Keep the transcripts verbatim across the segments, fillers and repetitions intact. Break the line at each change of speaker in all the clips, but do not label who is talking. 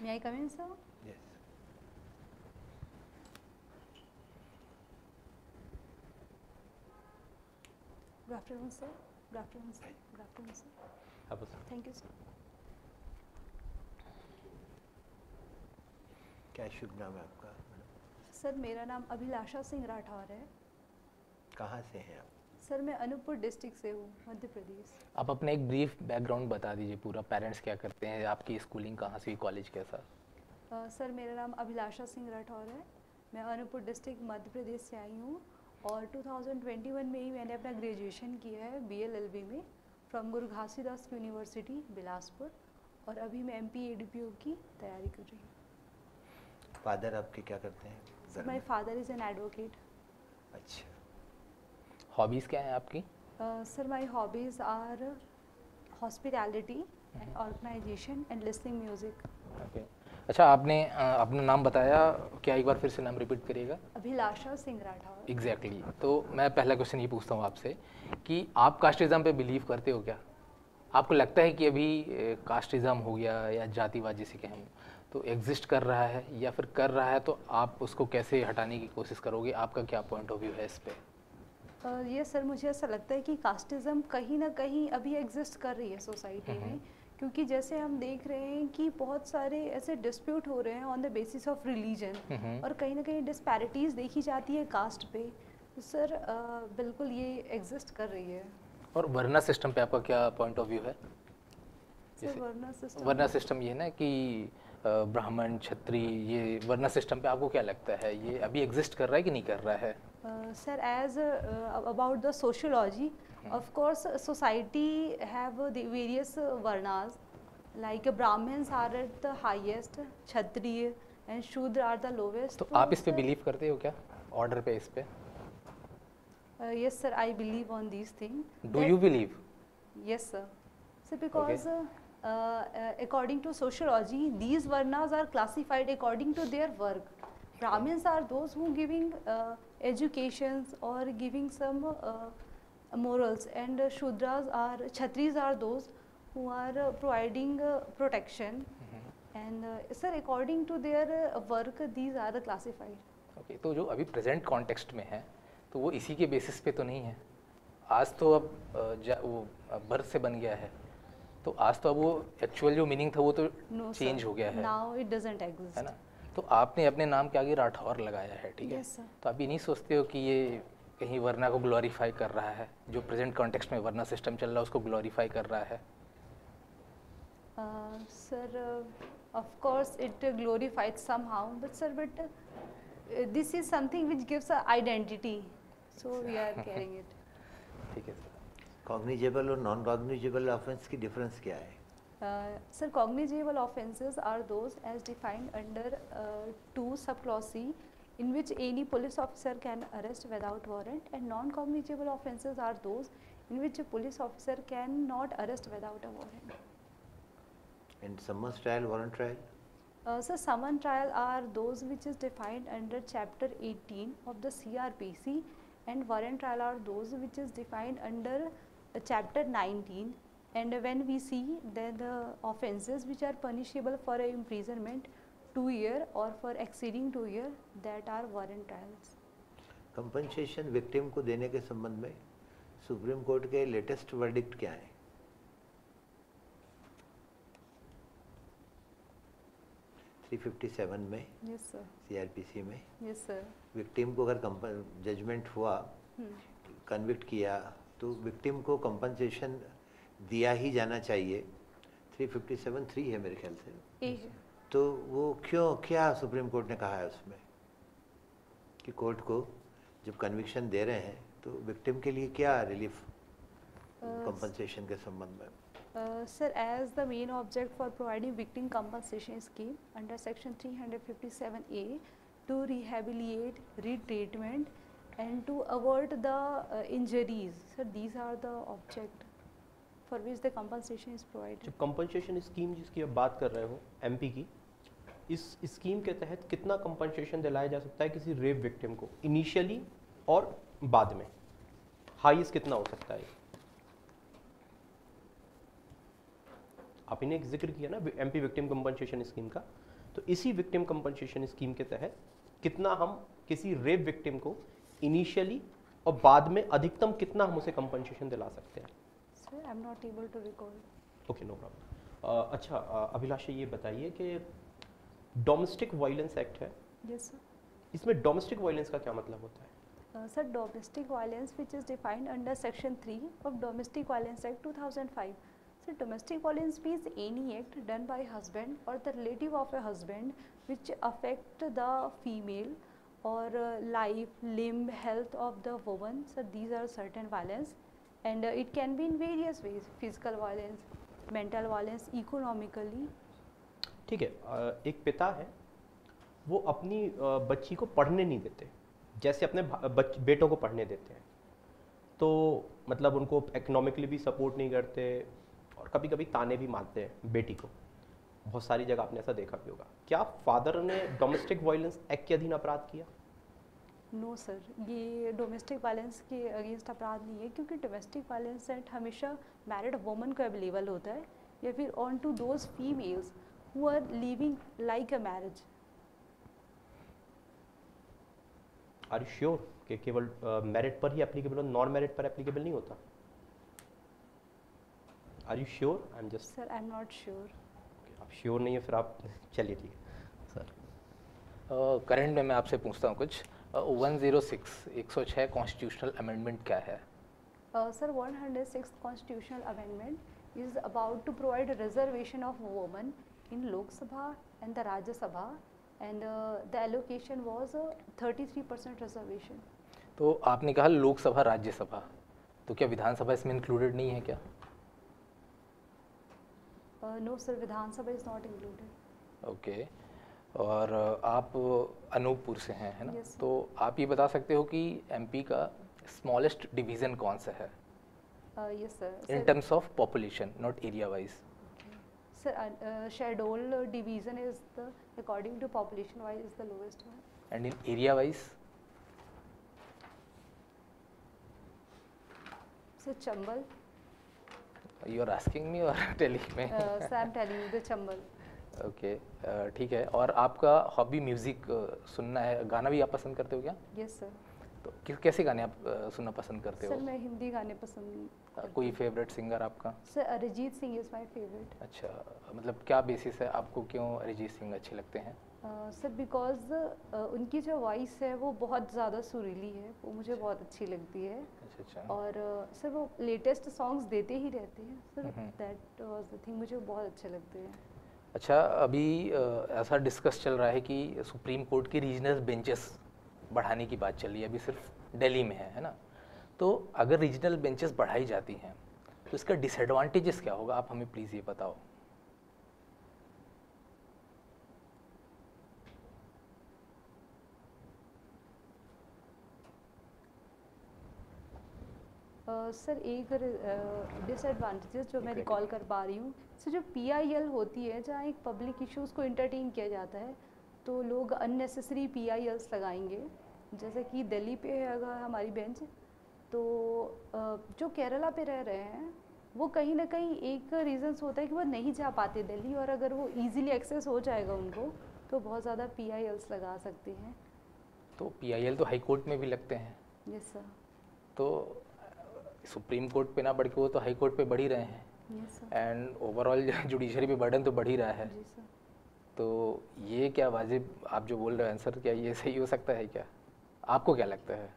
May I come in, sir?
Yes.
Good afternoon, sir. Good afternoon, sir. Good afternoon, sir.
आप बस
Thank you, sir.
क्या शुभ नाम है आपका मैडम?
सर मेरा नाम अभिलाषा सिंह राठौर है।
कहाँ से हैं आप?
सर मैं अनूपपुर डिस्ट्रिक्ट से हूँ, मध्य प्रदेश।
आप अपने एक ब्रीफ बैकग्राउंड बता दीजिए पूरा, पेरेंट्स क्या करते हैं, आपकी स्कूलिंग कहाँ से हुई, कॉलेज कैसा?
अ, सर मेरा नाम अभिलाषा सिंह राठौर है। मैं अनूपपुर डिस्ट्रिक्ट मध्य प्रदेश से आई हूँ और टू थाउजेंड ट्वेंटी वन में ही मैंने अपना ग्रेजुएशन किया है बी एल एल बी में फ्रॉम गुरु घासीदास यूनिवर्सिटी बिलासपुर, और अभी मैं M P A D P O की तैयारी कर रही हूँ।
फादर आपके क्या करते हैं?
सर
घर
माई
में?
Father is an advocate.
अच्छा।
हॉबीज़ क्या हैं आपकी?
Sir my hobbies are hospitality and organisation and listening music.
Okay, अच्छा आपने अ, अपना नाम बताया, क्या एक बार फिर से नाम रिपीट करिएगा?
अभिलाषा सिंह राठौर।
Exactly exactly. तो मैं पहला क्वेश्चन ये पूछता हूँ आपसे कि आप कास्टिज़म पे बिलीव करते हो क्या? आपको लगता है कि अभी कास्टिज़म हो गया या जातिवाद जिसे कहें तो एग्जिस्ट कर रहा है, या फिर कर रहा है तो आप उसको कैसे हटाने की कोशिश करोगे? आपका क्या पॉइंट ऑफ व्यू है इस पे?
ये सर मुझे ऐसा लगता है कि कास्टिज़म कहीं ना कहीं अभी एग्जिस्ट कर रही है सोसाइटी में, क्योंकि जैसे हम देख रहे हैं कि बहुत सारे ऐसे डिस्प्यूट हो रहे हैं on the basis of religion, और कहीं ना कहीं डिस्पैरिटीज़ देखी जाती है कास्ट पे। तो सर अ, बिल्कुल ये एग्जिस्ट कर रही है।
और वर्ना सिस्टम पे आपका क्या पॉइंट ऑफ व्यू है?
Sir varna system
varna system ये है ना कि अ, ब्राह्मण क्षत्रिय, ये वर्ना सिस्टम पे आपको क्या लगता है, ये अभी एग्जिस्ट कर रहा है कि नहीं कर रहा है?
Sir as about the sociology, of course society have the various varnas, like Brahmins are at the highest, Kshatriya and Shudra are the lowest.
तो आप इस पे बिलीव करते हो क्या, ऑर्डर पे, इस पे?
uh, yes sir, I believe on these things.
Do you believe?
Yes sir. So because okay. uh, uh, according to sociology, these varnas are classified according to their work. Brahmins are those who giving uh, educations or giving some uh, morals, and uh, Shudras are, Kshatriyas are those who are uh, providing uh, protection, mm-hmm. and uh, sir according to their uh, work these are classified.
okay, तो जो अभी present context में है तो वो इसी के basis पे तो नहीं है। आज तो अब जा, वो बर्थ से बन गया है, तो आज तो अब वो एक्चुअल जो मीनिंग था वो तो चेंज
no,
हो गया है।
नाउ इट डजंट एग्जिस्ट,
है ना? तो आपने अपने नाम के आगे राठौर लगाया है, ठीक है?
yes,
तो आप ये नहीं सोचते हो कि ये कहीं वर्ना को ग्लोरीफाई कर रहा है, जो प्रेजेंट कॉन्टेक्स्ट में वर्ना सिस्टम चल रहा है उसको ग्लोरीफाई कर रहा है?
Sir of course it glorified somehow, but sir but this is something which gives a identity, so we are carrying it.
ठीक है सर।
कॉग्निजेबल और नॉन कॉग्निजेबल ऑफेंस की डिफरेंस क्या है?
Sir cognizable offences are those as defined under two sub clause C, in which any police officer can arrest without warrant, and non-cognizable offences are those in which a police officer can not arrest without a warrant.
And summons trial, warrant trial?
Uh, so summon trial are those which is defined under chapter eighteen of the C R P C, and warrant trial are those which is defined under uh, chapter nineteen, and when we see then the offences which are punishable for a imprisonment two year or for exceeding two year, that are warrant trials.
Compensation victim को देने के संबंध में supreme court के latest verdict क्या है? Three fifty seven में
yes sir,
CRPC में
yes sir,
विक्टिम को अगर जजमेंट हुआ, कन्विक्ट किया, तो विक्टिम को कंपनसेशन दिया ही जाना चाहिए। थ्री फिफ्टी सेवन थ्री है मेरे ख्याल से।
ए,
तो वो क्यों, क्या सुप्रीम कोर्ट ने कहा है उसमें कि कोर्ट को जब कन्विक्शन दे रहे हैं तो विक्टिम के लिए क्या रिलीफ कंपनसेशन के संबंध में?
Sir as the main object for providing victim compensation scheme under section three fifty seven A to rehabilitate, retreatment and to avoid the injuries, sir these are the object for which the compensation is provided.
जो compensation scheme जिसकी आप बात कर रहे हो MP की, इस scheme के तहत कितना कंपनसेशन दिलाया जा सकता है किसी रेप विक्टिम को इनिशियली और बाद में? हाईएस्ट कितना हो सकता है? आपने एक जिक्र किया ना एमपी विक्टिम कंपनसेशन स्कीम का, तो इसी विक्टिम कंपनसेशन स्कीम के तहत कितना हम किसी रेप विक्टिम को इनिशियली और बाद में अधिकतम कितना हम उसे कंपनसेशन दिला सकते हैं?
Sir, I'm not able to recall.
Okay, no problem. अच्छा, uh, अभिलाषा ये बताइए कि डोमेस्टिक वायलेंस एक्ट है,
Yes, sir.
इसमें डोमेस्टिक वायलेंस का क्या मतलब होता है?
Uh, sir, domestic violence, which is defined under Section three of Domestic Violence Act two thousand five. So, domestic violence means any act done by husband or the relative of a husband which affect the female or uh, life, limb, health of the woman. So, these are certain violence, and uh, it can be in various ways: physical violence, mental violence, economically.
ठीक है, uh, एक पिता है, वो अपनी uh, बच्ची को पढ़ने नहीं देते जैसे अपने बच, बेटों को पढ़ने देते हैं, तो मतलब उनको इकोनॉमिकली भी सपोर्ट नहीं करते और कभी कभी ताने भी मारते हैं बेटी को। बहुत सारी जगह आपने ऐसा देखा भी होगा। क्या फादर ने डोमेस्टिक वायलेंस एक्ट के अधीन अपराध किया?
नो सर, ये डोमेस्टिक वायलेंस के अगेंस्ट अपराध नहीं है, क्योंकि डोमेस्टिक वायलेंस एक्ट हमेशा मैरिड वुमन को अवेलेबल होता है या फिर on to those females who are living like a marriage.
Are you sure कि केवल मैरिड पर ही एप्लीकेबल हो, नॉन मैरिड पर एप्लीकेबल नहीं होता? Are you sure? I am just
sir, I am not sure.
आप श्योर नहीं है, फिर आप चलिए, ठीक है सर।
करंट में मैं आपसे पूछता हूँ कुछ। वन ज़ीरो सिक्स एक सौ छह कॉन्स्टिट्यूशनल अमेंडमेंट क्या है?
Sir, one hundred sixth constitutional amendment is about to provide reservation of woman in Lok Sabha and the राज्य सभा, and uh, the allocation was uh, thirty-three percent reservation.
तो आपने कहा लोकसभा राज्यसभा, तो क्या विधानसभा इसमें इंक्लूडेड नहीं है क्या?
No sir, Vidhan Sabha is not included.
Okay, और uh, आप अनूपपुर से हैं, है ना?
Yes,
तो आप ये बता सकते हो कि एमपी का स्मॉलेस्ट डिवीज़न कौन सा है
yes sir,
in terms of population, not area wise?
Sir, uh, schedule uh, division is the according to population wise is the lowest one.
And in area wise?
So Chambal.
You are asking me or telling me?
uh, so I'm telling you the Chambal.
Okay, uh, ठीक है। और आपका hobby music uh, सुनना है, गाना भी आप पसंद करते हो क्या?
Yes sir.
तो किस कैसे गाने आप uh, सुनना पसंद करते हो?
सर, मैं हिंदी गाने पसंद
uh, कोई फेवरेट सिंगर आपका?
Sir, Arijit Singh is my favourite.
अच्छा, मतलब क्या बेसिस है, आपको क्यों अरिजीत सिंह अच्छे लगते हैं?
सर, बिकॉज उनकी जो वॉइस है वो बहुत ज़्यादा सुरीली है, वो मुझे बहुत अच्छी लगती है।
अच्छा अच्छा।
और सर uh, वो लेटेस्ट सॉन्ग्स देते ही रहते हैं sir, that was the thing, मुझे बहुत अच्छे लगते हैं।
अच्छा, अभी uh, ऐसा डिस्कस चल रहा है कि सुप्रीम कोर्ट की रीजनल बेंचेस बढ़ाने की बात चल रही है, अभी सिर्फ दिल्ली में है है ना? तो अगर रीजनल बेंचेस बढ़ाई जाती हैं तो इसका डिसएडवांटेजेस क्या होगा, आप हमें प्लीज़ ये बताओ।
सर, uh, एक डिसएडवांटेजेस uh, जो मैं रिकॉल कर पा रही हूँ, सर, जो पी आई एल होती है, जहाँ एक पब्लिक इश्यूज़ को इंटरटेन किया जाता है, तो लोग अननेसेसरी पी आई एल्स लगाएंगे। जैसे कि दिल्ली पे है अगर हमारी बेंच, तो जो केरला पे रह रहे हैं वो कहीं ना कहीं एक रीज़न्स होता है कि वो नहीं जा पाते दिल्ली, और अगर वो इजीली एक्सेस हो जाएगा उनको तो बहुत ज़्यादा पी आई एल्स लगा सकते हैं।
तो पी आई एल तो हाई कोर्ट में भी लगते हैं।
Yes sir.
तो सुप्रीम कोर्ट पे ना बढ़ के वो तो हाई कोर्ट पे बढ़ ही रहे हैं।
Yes sir.
And overall judiciary पे बर्डन तो बढ़ ही रहा है।
जी सर।
तो ये क्या वाजिब आप जो बोल रहे हो आंसर, क्या ये सही हो सकता है क्या, आपको क्या लगता है?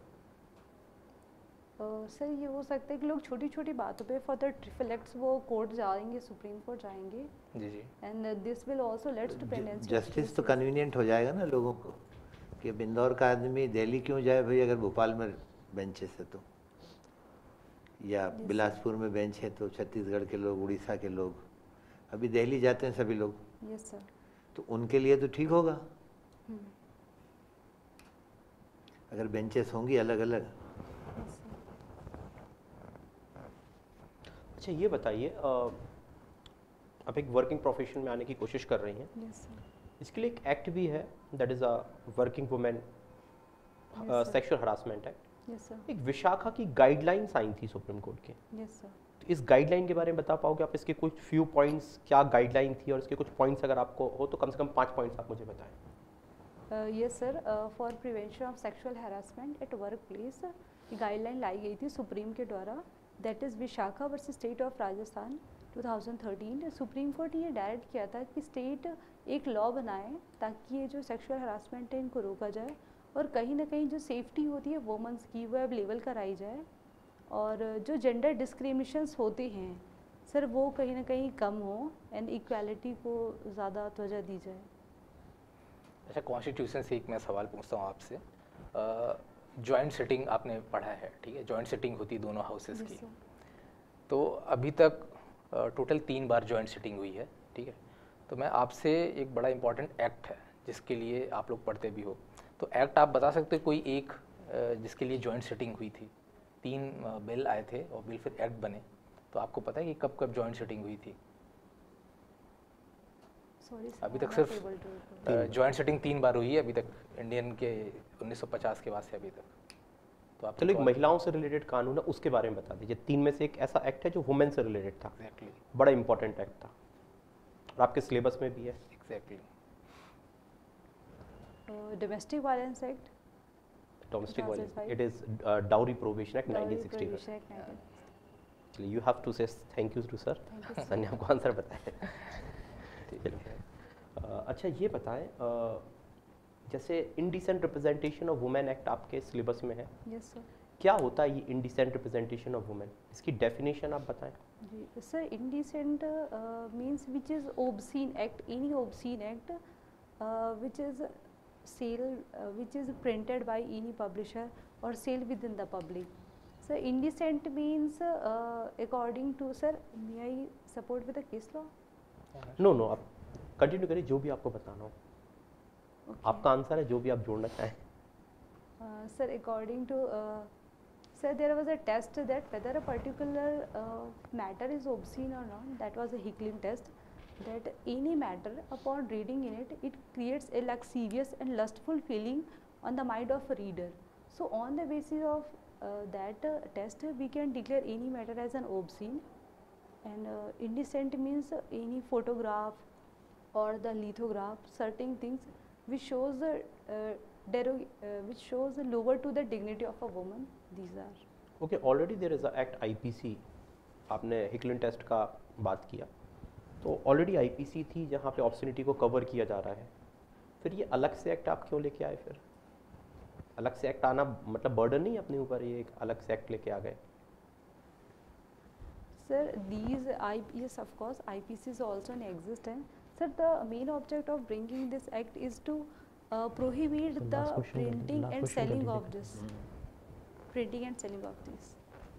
सर, uh, ये हो सकता है कि लोग छोटी छोटी बातों पे फॉर द ट्रिपल एक्ट्स वो कोर्ट जाएंगे, सुप्रीम कोर्ट जाएंगे।
जी जी।
And this will also leads to pendency.
Justice तो कन्वीनियंट हो जाएगा ना लोगों को, कि अब इंदौर का आदमी दिल्ली क्यों जाए भाई, अगर भोपाल में बेंचेस है तो, या बिलासपुर में बेंच है तो छत्तीसगढ़ के लोग, उड़ीसा के लोग अभी दिल्ली जाते हैं सभी लोग।
Yes sir.
तो उनके लिए तो ठीक होगा अगर बेंचेस होंगी अलग अलग।
अच्छा, ये बताइए, आप एक वर्किंग प्रोफेशन में आने की कोशिश कर रही हैं।
Yes sir.
इसके लिए एक एक्ट भी है, that is a working women sexual harassment act.
Yes sir,
एक विशाखा की गाइडलाइंस आई थी सुप्रीम कोर्ट के,
यस सर।
तो इस गाइडलाइन के बारे में बता पाओगे आप? इसके कुछ फ्यू पॉइंट्स, क्या गाइडलाइन थी और इसके कुछ पॉइंट्स अगर आपको हो तो कम से कम पांच पॉइंट्स आप मुझे बताएं।
Yes sir, for prevention of sexual harassment at work place guideline लाई गई थी सुप्रीम के द्वारा, that is Vishakha versus state of Rajasthan two thousand thirteen. Supreme court ने ये डायरेक्ट किया था कि स्टेट एक लॉ बनाए ताकि ये जो सेक्सुअल हैरासमेंट है इनको रोका जाए और कहीं ना कहीं जो सेफ्टी होती है वुमेंस की वो अवेलेबल कराई जाए और जो जेंडर डिस्क्रिमिनेशंस होते हैं सर वो कहीं ना कहीं कम हो एंड इक्वालिटी को ज़्यादा तवज्जो दी जाए।
अच्छा, कॉन्स्टिट्यूशन से एक मैं सवाल पूछता हूँ आपसे। जॉइंट सिटिंग आपने पढ़ा है, ठीक है, जॉइंट सिटिंग होती है दोनों हाउसेस की, तो अभी तक टोटल तीन बार जॉइंट सिटिंग हुई है, ठीक है। तो मैं आपसे एक बड़ा इंपॉर्टेंट एक्ट है जिसके लिए आप लोग पढ़ते भी हो, तो एक्ट आप बता सकते हो कोई एक जिसके लिए जॉइंट सिटिंग हुई थी? तीन बिल आए थे और बिल फिर एक्ट बने, तो आपको पता है कि कब कब जॉइंट सिटिंग हुई थी?
Sorry, sir,
अभी
I'm
तक
not
सिर्फ
able to recall.
Joint sitting तीन बार हुई है अभी तक इंडियन के उन्नीस सौ पचास के बाद से अभी तक। तो आप
चलो एक महिलाओं से रिलेटेड कानून है उसके बारे में बता दीजिए। तीन में से एक ऐसा एक्ट है जो वुमेन से रिलेटेड था,
एग्जैक्टली
बड़ा इंपॉर्टेंट एक्ट था और आपके सिलेबस में भी है।
Exactly
domestic violence act,
domestic violence,
two thousand five.
It is dowry prohibition act nineteen sixty five. चलिए, you have to say thank you to sir, sir ने आपको आंसर बताया। चलिए, अ, अच्छा ये बताएं, अ, जैसे indecent representation of women act आपके सिलेबस में है,
यस सर।
क्या होता है ये इंडिसेंट रिप्रेजेंटेशन ऑफ वुमेन? इसकी डेफिनेशन आप बताएं।
जी sir, indecent means which is obscene act, any obscene act which is sale which is printed by any publisher और sale within the public. Sir indecent means according to, sir may I support with the case law?
No no आप continue करिए, जो भी आपको बताना हो। आपका answer है, जो भी आप जोड़ना चाहें।
Uh, sir, according to, uh, sir, there was a test that whether a particular uh, matter is obscene or not. That was a Hickling test. That any matter, upon reading in it, it creates a lascivious and lustful feeling on the mind of a reader. So, on the basis of uh, that uh, test, we can declare any matter as an obscene. And uh, indecent means uh, any photograph or the lithograph, certain things which shows the uh, derog uh, which shows lower to the dignity of a woman. These are.
Okay, already there is a act IPC. आपने Hicklin test का बात किया, तो already IPC थी जहाँ पे ऑब्सनिटी को cover किया जा रहा है। फिर ये अलग से एक्ट आप क्यों लेके आए? फिर अलग से एक्ट आना मतलब बर्डन नहीं अपने ऊपर, ये एक अलग से एक्ट लेके आ गए?
Sir, these I yes, of course, I P C is also in existence. Sir, the main object of bringing this act is to uh, prohibit
So
the
last question,
printing
last
and
question
selling
continue.
of this. Printing and selling of this.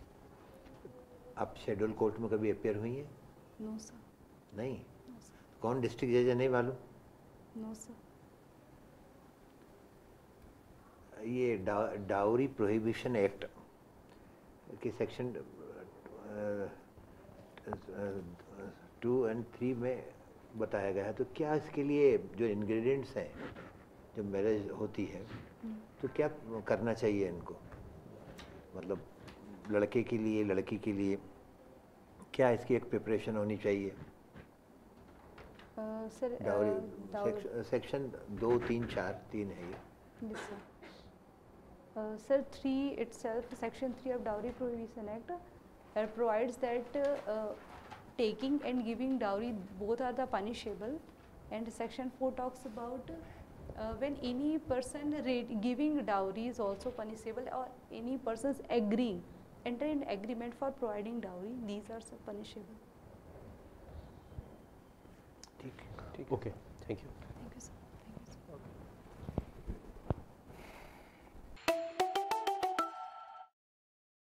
आप schedule court में कभी appear हुई हैं?
No, sir.
नहीं?
No, sir.
कौन district जज है नहीं मालूम?
No, sir.
ये डा, डाउरी प्रोहिबिशन एक्ट के सेक्शन टू एंड थ्री में बताया गया है। तो क्या इसके लिए जो इंग्रेडिएंट्स हैं जब मैरिज होती है तो क्या करना चाहिए इनको? मतलब लड़के के लिए, लड़की के लिए क्या इसकी एक प्रिपरेशन होनी चाहिए?
Uh, sir, uh,
dowry
dowry-
सेक्श- सेक्शन दो तीन चार तीन है ये।
Yes, sir. Uh, sir, three itself, section three of Dowry Prohibition Act uh, provides that uh, uh, taking and giving dowry both are the punishable, and section four talks about uh, when any person rate giving dowry is also punishable, or any persons agreeing, enter in agreement for providing dowry, these are punishable.
ठीक है, ठीक
okay, thank you.